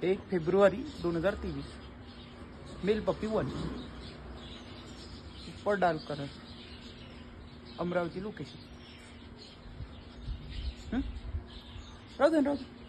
1 February 2023 mail पप्पी 1 ऊपर dark colour Amravati location राहू दे